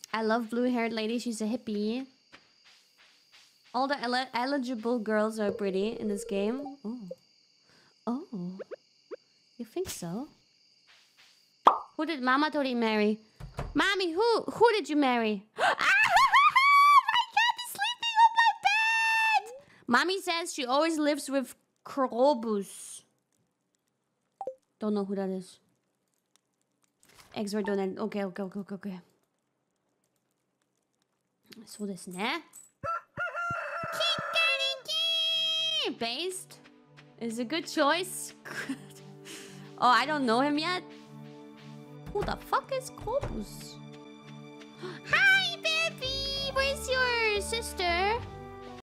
I love blue-haired lady. She's a hippie. All the eligible girls are pretty in this game. Oh. Oh. You think so? Who did Mamatori marry? Mommy, who did you marry? Ah! My cat is sleeping on my bed! Mommy says she always lives with Krobus. Don't know who that is. Eggs were donated. Okay. そうですね. Based is a good choice. Oh, I don't know him yet. Who the fuck is Krobus? Hi, baby! Where's your sister?